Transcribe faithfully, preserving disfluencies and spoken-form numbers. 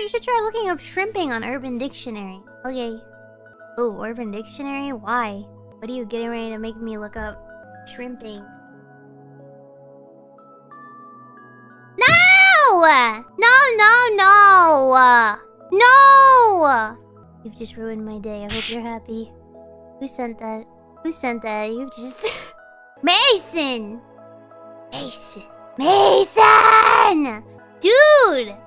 you should try looking up shrimping on Urban Dictionary. Okay. Oh, Urban Dictionary? Why? What are you getting ready to make me look up shrimping? No! No, no, no! No! You've just ruined my day. I hope you're happy. Who sent that? Who sent that? You just... Mason! Mason! Mason! Dude!